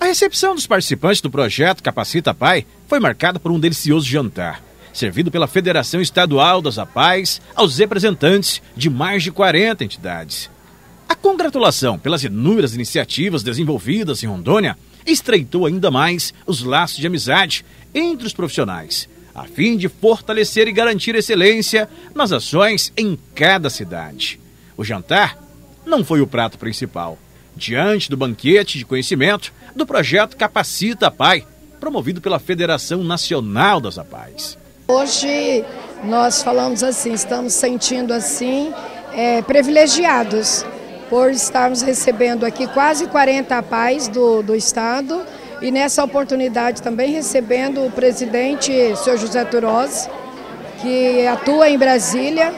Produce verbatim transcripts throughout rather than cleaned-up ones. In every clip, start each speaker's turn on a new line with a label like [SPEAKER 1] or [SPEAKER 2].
[SPEAKER 1] recepção dos participantes do projeto Capacita Pai foi marcada por um delicioso jantar, servido pela Federação Estadual das APAES aos representantes de mais de quarenta entidades. A congratulação pelas inúmeras iniciativas desenvolvidas em Rondônia estreitou ainda mais os laços de amizade entre os profissionais, a fim de fortalecer e garantir excelência nas ações em cada cidade. O jantar não foi o prato principal, diante do banquete de conhecimento do projeto Capacita Pai, promovido pela Federação Nacional das APAES.
[SPEAKER 2] Hoje nós falamos assim, estamos sentindo assim é, privilegiados por estarmos recebendo aqui quase quarenta APAES do, do estado e nessa oportunidade também recebendo o presidente, o senhor José Turozzi, que atua em Brasília,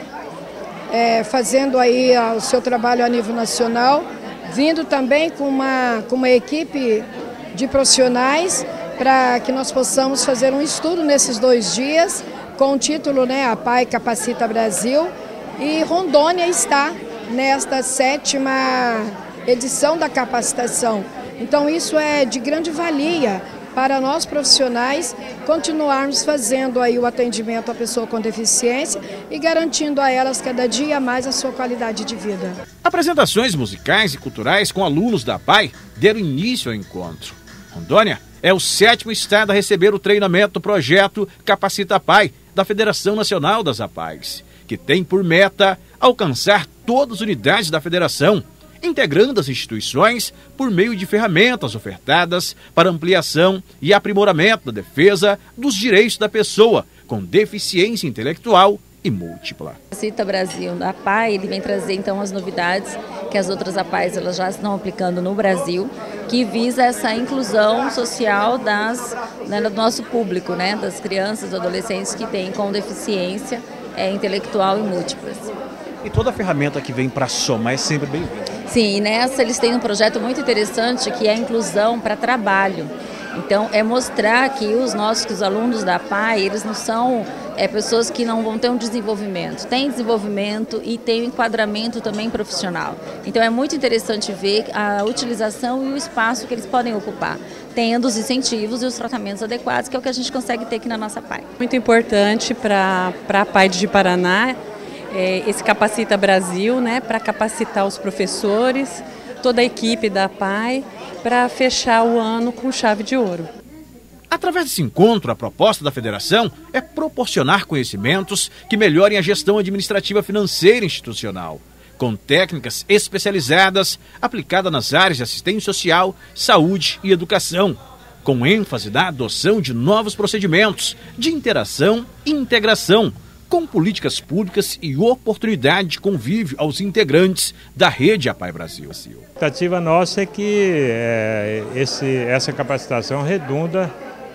[SPEAKER 2] é, fazendo aí o seu trabalho a nível nacional, vindo também com uma, com uma equipe de profissionais para que nós possamos fazer um estudo nesses dois dias com o título, né, APAE Capacita Brasil, e Rondônia está nesta sétima edição da capacitação. Então isso é de grande valia para nós profissionais continuarmos fazendo aí o atendimento à pessoa com deficiência e garantindo a elas cada dia mais a sua qualidade de vida.
[SPEAKER 1] Apresentações musicais e culturais com alunos da APAE deram início ao encontro. Rondônia é o sétimo estado a receber o treinamento do projeto Capacita Pai da Federação Nacional das APAES, que tem por meta alcançar todas as unidades da federação, integrando as instituições por meio de ferramentas ofertadas para ampliação e aprimoramento da defesa dos direitos da pessoa com deficiência intelectual e múltipla.
[SPEAKER 3] Capacita Brasil, da APAE, ele vem trazer então as novidades que as outras APAES elas já estão aplicando no Brasil, que visa essa inclusão social das, né, do nosso público, né, das crianças e adolescentes que têm com deficiência é, intelectual e múltiplas.
[SPEAKER 4] E toda a ferramenta que vem para somar é sempre bem-vinda.
[SPEAKER 3] Sim, e nessa eles têm um projeto muito interessante que é a inclusão para trabalho. Então, é mostrar que os nossos que os alunos da APAE, eles não são é, pessoas que não vão ter um desenvolvimento. Tem desenvolvimento e tem um enquadramento também profissional. Então, é muito interessante ver a utilização e o espaço que eles podem ocupar, tendo os incentivos e os tratamentos adequados, que é o que a gente consegue ter aqui na nossa APAE.
[SPEAKER 5] Muito importante para a APAE de Paraná, é, esse Capacita Brasil, né, para capacitar os professores, toda a equipe da APAE, para fechar o ano com chave de ouro.
[SPEAKER 1] Através desse encontro, a proposta da federação é proporcionar conhecimentos que melhorem a gestão administrativa financeira institucional, com técnicas especializadas aplicadas nas áreas de assistência social, saúde e educação, com ênfase na adoção de novos procedimentos de interação e integração, com políticas públicas e oportunidade de convívio aos integrantes da rede APAE Brasil.
[SPEAKER 6] A expectativa nossa é que é, esse, essa capacitação redunda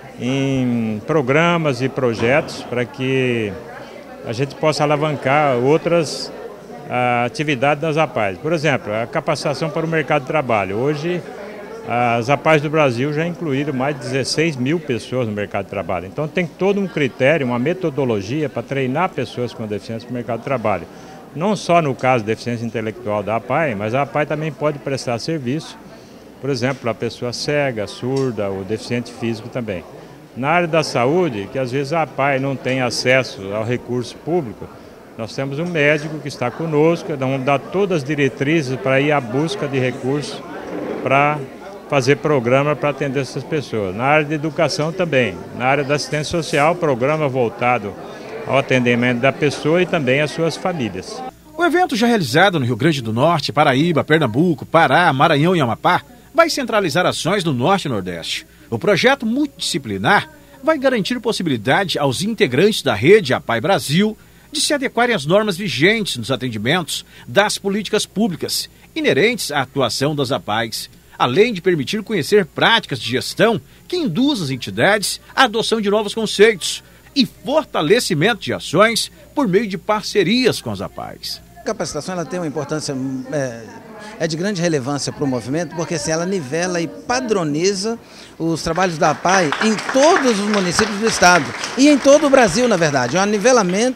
[SPEAKER 6] em programas e projetos para que a gente possa alavancar outras a, atividades das APAES. Por exemplo, a capacitação para o mercado de trabalho. Hoje, as APAES do Brasil já incluíram mais de dezesseis mil pessoas no mercado de trabalho. Então tem todo um critério, uma metodologia para treinar pessoas com deficiência no mercado de trabalho. Não só no caso de deficiência intelectual da APAE, mas a APAE também pode prestar serviço, por exemplo, a pessoa cega, surda ou deficiente físico também. Na área da saúde, que às vezes a APAE não tem acesso ao recurso público, nós temos um médico que está conosco, vamos dar todas as diretrizes para ir à busca de recursos para fazer programa para atender essas pessoas. Na área de educação também, na área da assistência social, programa voltado ao atendimento da pessoa e também às suas famílias.
[SPEAKER 1] O evento, já realizado no Rio Grande do Norte, Paraíba, Pernambuco, Pará, Maranhão e Amapá, vai centralizar ações no Norte e Nordeste. O projeto multidisciplinar vai garantir possibilidade aos integrantes da rede APAE Brasil de se adequarem às normas vigentes nos atendimentos das políticas públicas inerentes à atuação das APAES, além de permitir conhecer práticas de gestão que induzam as entidades à adoção de novos conceitos e fortalecimento de ações por meio de parcerias com as APAES.
[SPEAKER 7] A capacitação ela tem uma importância, é, é de grande relevância para o movimento, porque assim, ela nivela e padroniza os trabalhos da APAE em todos os municípios do estado e em todo o Brasil, na verdade. É um nivelamento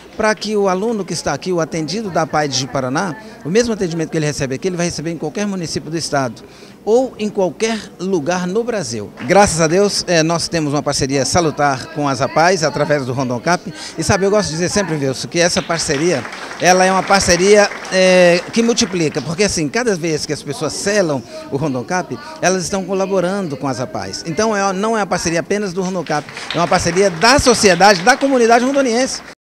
[SPEAKER 7] para que o aluno que está aqui, o atendido da A P A I de Ji-Paraná, o mesmo atendimento que ele recebe aqui, ele vai receber em qualquer município do estado ou em qualquer lugar no Brasil. Graças a Deus, é, nós temos uma parceria salutar com as A P A Is através do Rondoncap. E sabe, eu gosto de dizer sempre, Wilson, que essa parceria, ela é uma parceria é, que multiplica, porque assim, cada vez que as pessoas selam o Rondoncap, elas estão colaborando com as A P A Is. Então, é, não é uma parceria apenas do Rondoncap, é uma parceria da sociedade, da comunidade rondoniense.